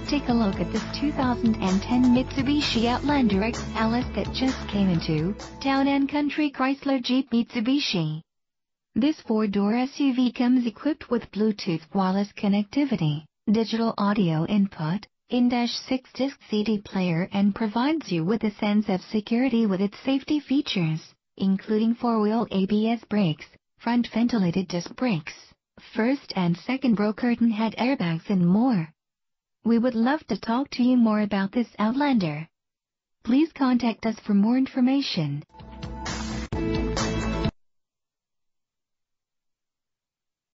Take a look at this 2010 Mitsubishi Outlander XLS that just came into Town & Country Chrysler-Jeep-Mitsubishi. This 4-door SUV comes equipped with Bluetooth wireless connectivity, digital audio input, in-6 disc CD player, and provides you with a sense of security with its safety features, including 4-wheel ABS brakes, front ventilated disc brakes, first and second row curtain head airbags, and more. We would love to talk to you more about this Outlander. Please contact us for more information.